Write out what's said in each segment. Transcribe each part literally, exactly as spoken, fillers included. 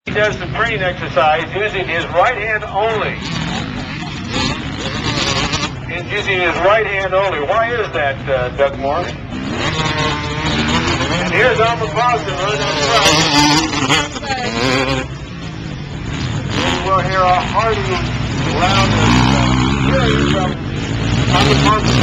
He does the training exercise using his right hand only. He's using his right hand only. Why is that, uh, Doug Moore? And here's Armin Boston running up front. We'll hear a hearty, loud cheering from Armin Boston.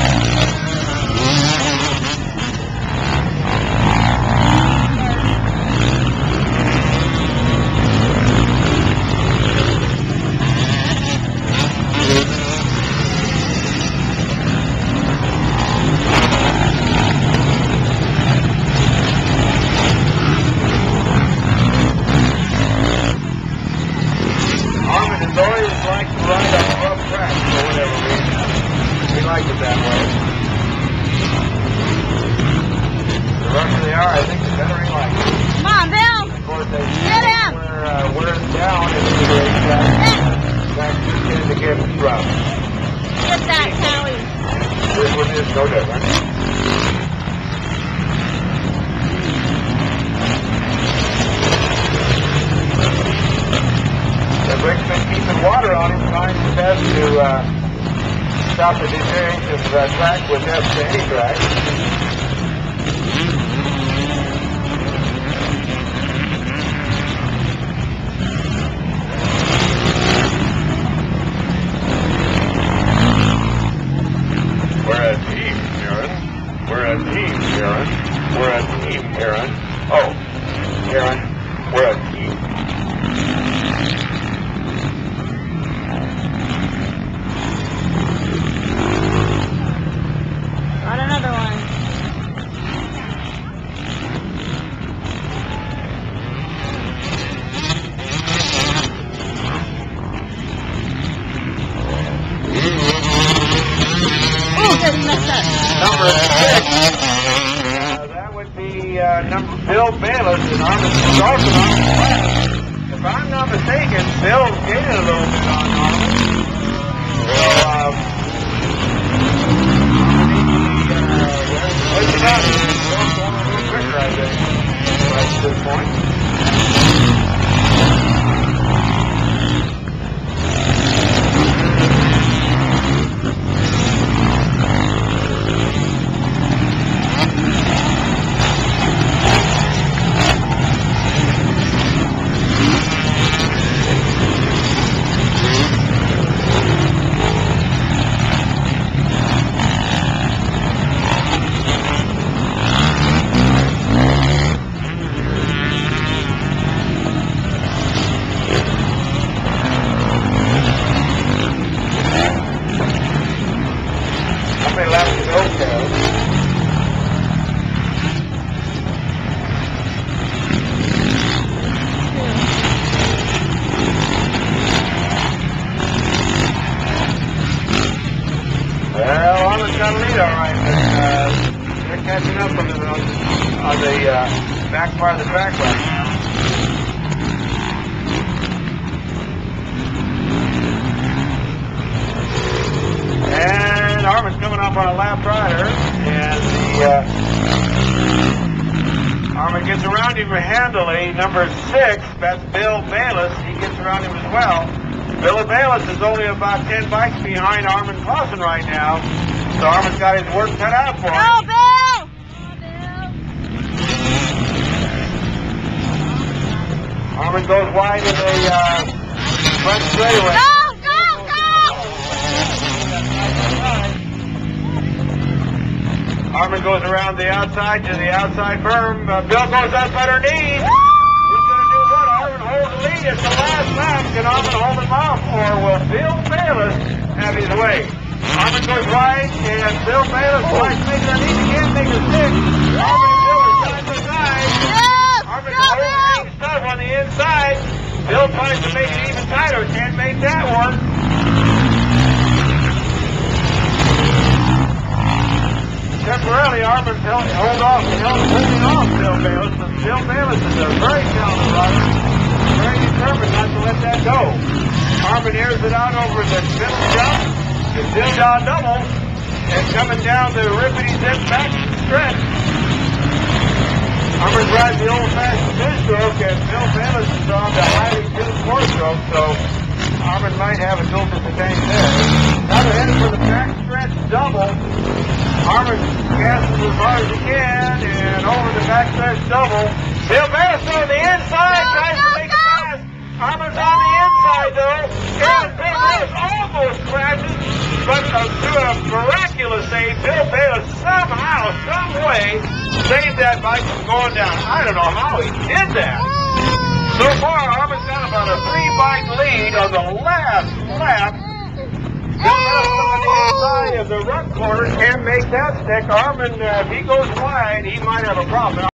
Stop the deterioration of the track with F to any track. We're a team, Aaron. We're a team, Aaron. We're a team, Aaron. Oh, Aaron, we're a team. Number six. Uh, that would be uh, number Bill Bayless and Armin Dawson on the left. If I'm not mistaken, Bill's gaining a little bit on Armin. So, um, what's it got? Bill's going a little quicker, I think, right at this point. Back part of the track right now. And Armin's coming up on a lap rider, and the uh, Armin gets around him handily. Number six, that's Bill Bayless. He gets around him as well. Bill Bayless is only about ten bikes behind Armin Clausen right now, so Armin's got his work cut out for him. Go, Bill! Armin goes wide in the uh, front straightaway. Go, go, go! Armin goes around the outside to the outside berm. Uh, Bill goes up underneath. Woo! He's going to do what? Armin holds the lead at the last lap. Can Armin hold him off, or will Bill Bayless have his way? Armin goes right, and Bill Bayless tries to make it underneath. He can't make a stick. Armin and Bill are side by side. Armin holding stuff on the inside. Bill tries to make it even tighter. Can't make that work. Temporarily, Armin held off and held holding off Bill Bayless. But Bill Bayless is a very talented rider. Very determined not to let that go. Armin airs it out over the middle jump. The Dilda double. And coming down the rippity zip back stretch. Armin drives the old-fashioned two-stroke, and Bill Bayless is on built at the tank there. Now they're heading for the backstretch double. Harmon gasses as hard as he can, and over the backstretch double. Bill Bass on the inside, tries to make it fast. Harmon's on the inside, though. And Bill Bass almost crashes, but uh, through a miraculous save, Bill Bass somehow, some way, saved that bike from going down. I don't know how he did that. So far, Harmon's got about a three-bike lead on the last lap. Bill Bass on the inside of the run corner can't make that stick. Harmon, uh, if he goes wide, he might have a problem.